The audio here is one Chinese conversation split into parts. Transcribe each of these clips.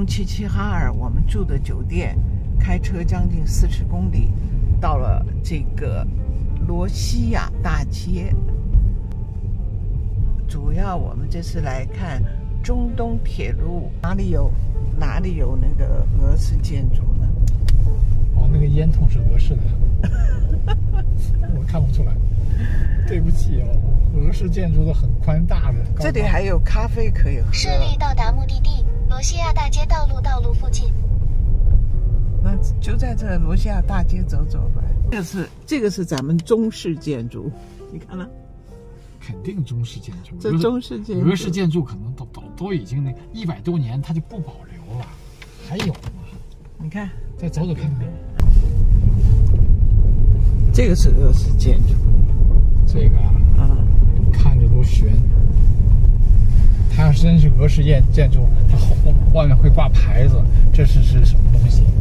从齐齐哈尔我们住的酒店开车将近40公里，到了这个罗西亚大街。主要我们这次来看中东铁路，哪里有那个俄式建筑呢？ 哦，那个烟囱是俄式的，我看不出来，对不起哦。俄式建筑都很宽大的。 这里还有咖啡可以喝。 顺利到达目的地罗西亚大街道路附近。 那就在这罗西亚大街走走吧。这个是咱们中式建筑，你看了？ 肯定中式建筑， 这中式建筑， 俄式建筑可能都已经那100多年，它就不保留了。还有吗？ 你看， 再走走看看。 这个是俄式建筑， 这个看着都悬。它要真是俄式建筑，它外面会挂牌子，这是什么东西？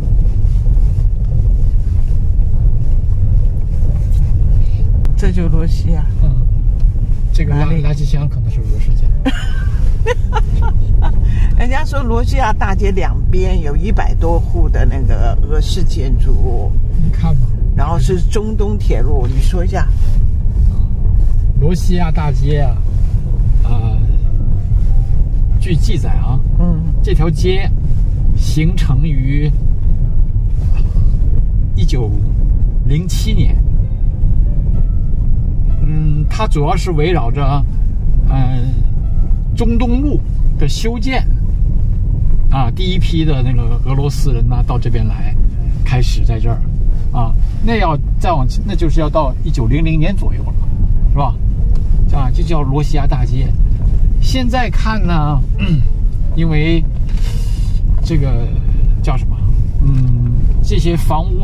这就罗西亚。 这个垃圾箱可能是俄式建筑。 人家说罗西亚大街两边有100多户的那个俄式建筑物， 你看吧。 然后是中东铁路，你说一下。 罗西亚大街据记载这条街形成于1907年。它主要是围绕着中东路的修建第一批的那个俄罗斯人呢到这边来，开始在这儿那要再往那就是要到1900年左右了，是吧？就叫罗西亚大街。现在看呢，因为这个叫什么？这些房屋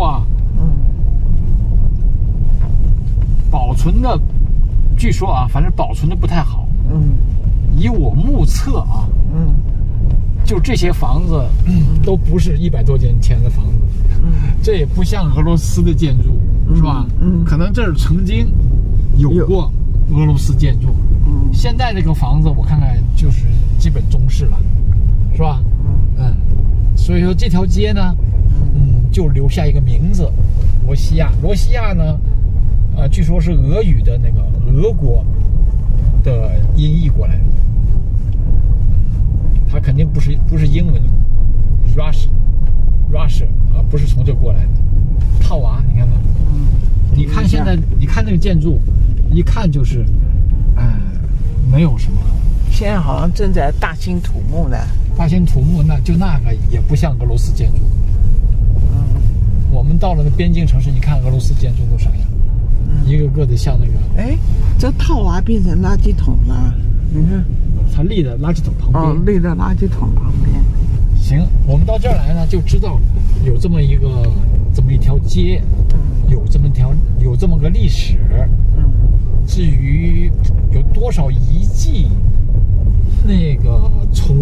保存的，据说反正保存的不太好。以我目测就这些房子都不是100多年前的房子。这也不像俄罗斯的建筑，是吧？可能这儿曾经有过俄罗斯建筑。现在这个房子我看看就是基本中式了，是吧？所以说这条街呢，就留下一个名字，罗西亚。罗西亚呢，据说是俄语的那个俄国的音译过来的，它肯定不是英文 Russia 不是从这过来的。套娃，你看看，你看现在，你看那个建筑，一看就是，没有什么。 现在好像正在大兴土木呢。 大兴土木，那个也不像俄罗斯建筑。我们到了那边境城市，你看俄罗斯建筑都啥样？一个个的像那个。 这套娃变成垃圾桶了，你看。 它立在垃圾桶旁边。 立在垃圾桶旁边。 行，我们到这儿来呢，就知道有这么一条街，有这么个历史。至于有多少遗迹，那个从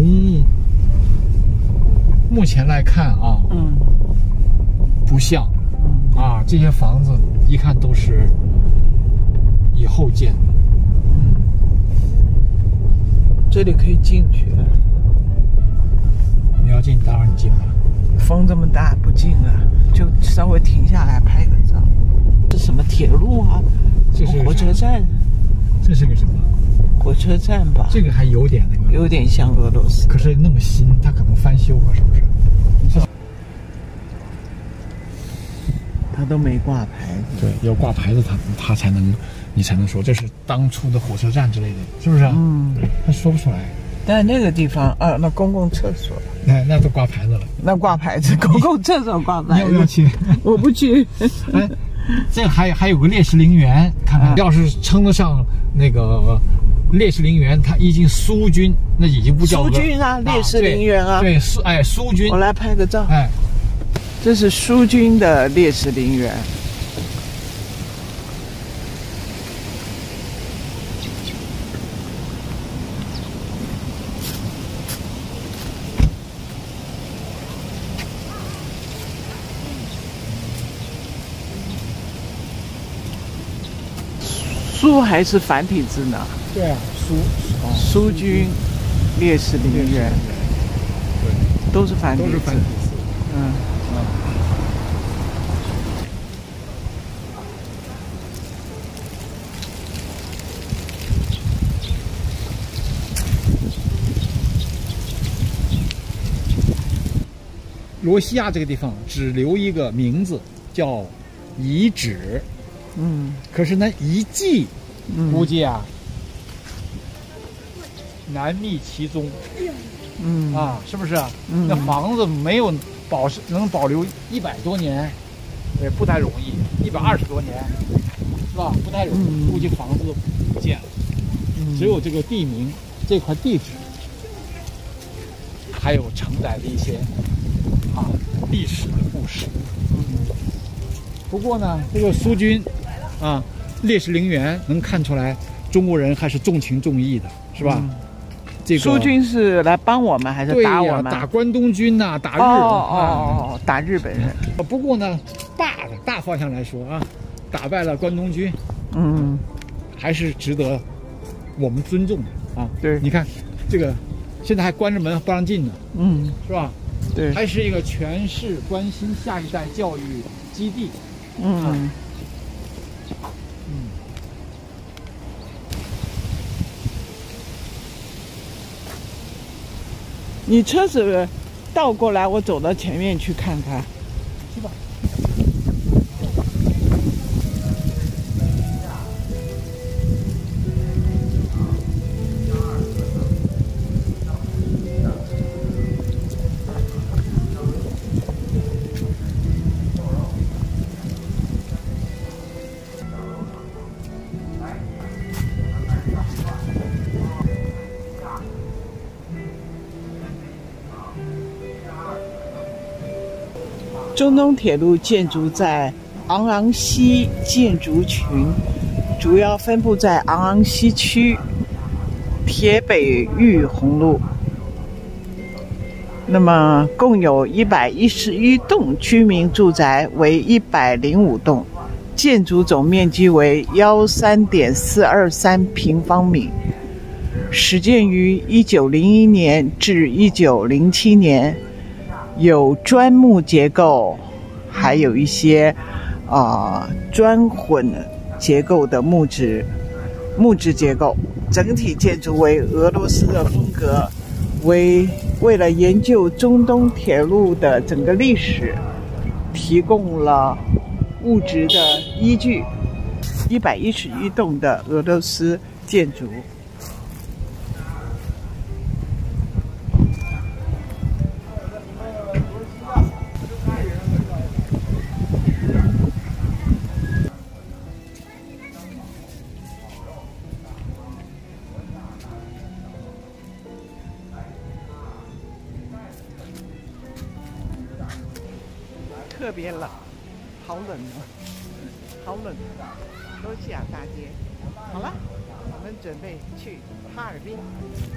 目前来看不像。这些房子一看都是以后建的。 这里可以进去。 你要进，当然你进了。 风这么大，不进了，就稍微停下来拍个照。这什么铁路这是火车站。 这是个什么？ 火车站吧。 这个还有点那个， 有点像俄罗斯。 可是那么新，它可能翻修了，是不是？ 它都没挂牌子。 对，要挂牌子，它才能，你才能说这是当初的火车站之类的，是不是？他说不出来。 但那个地方那公共厕所， 那都挂牌子了。 那挂牌子，公共厕所挂牌子。 要不要去？ 我不去。 这还有个烈士陵园，看看，要是称得上那个烈士陵园，它已经苏军，那已经不叫苏军烈士陵园对，苏军。 我来拍个照。这是苏军的烈士陵园。苏还是繁体字呢？ 对啊， 苏军烈士陵园。 对。 都是繁体字， 都是繁体字。罗西亚这个地方只留一个名字，叫遗址。可是呢，遗迹，估计啊，难觅其踪。是不是啊？那房子没有能保留100多年，对，不太容易。120多年，是吧？不太容易。估计房子都不见了，只有这个地名、这块地址，还有承载的一些历史的故事。不过呢，这个苏军烈士陵园能看出来，中国人还是重情重义的，是吧？这个苏军是来帮我们还是打我们？ 打关东军呐，打打日本人。 不过呢，大方向来说打败了关东军，还是值得我们尊重的对， 你看，这个现在还关着门不让进呢，是吧？ 对， 还是一个全市关心下一代教育基地。 你车子倒过来，我走到前面去看看。 去吧。 中东铁路建筑在昂昂西建筑群，主要分布在昂昂西区铁北玉红路。那么共有111栋居民住宅，为105栋，建筑总面积为13.423平方米，始建于1901年至1907年。有砖木结构，还有一些砖混结构的木质结构。整体建筑为俄罗斯的风格，为了研究中东铁路的整个历史提供了物质的依据。111栋的俄罗斯建筑。特别冷，好冷啊，好冷！罗西亚大街，好了，我们准备去哈尔滨。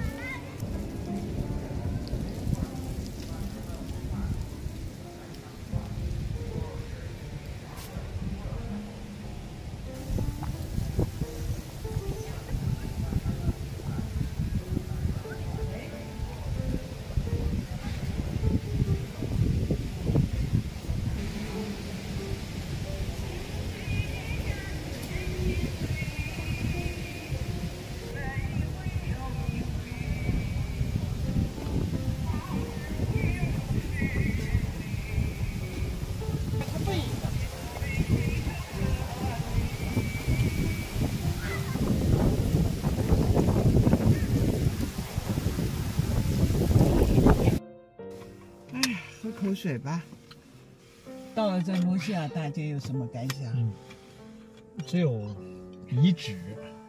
口水吧。到了这罗西亚大街有什么感想？ 只有遗址。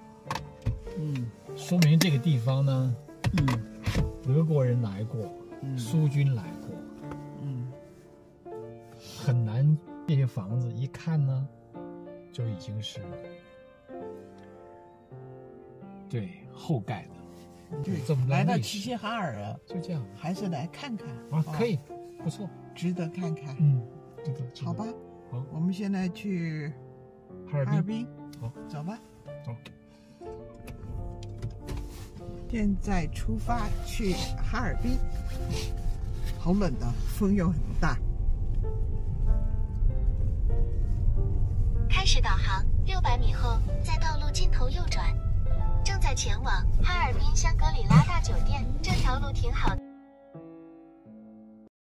说明这个地方呢，德国人来过，苏军来过，很难。这些房子一看呢，就已经是对后盖的。 对，这么来到齐齐哈尔啊，就这样，还是来看看啊，可以，不错， 值得看看。 值得。 好吧， 好， 我们现在去哈尔滨。 好， 走吧。 走。 现在出发去哈尔滨。好。 好冷的，风又很大。 开始导航，600米后在道路尽头右转，正在前往哈尔滨香格里拉大酒店。这条路挺好的。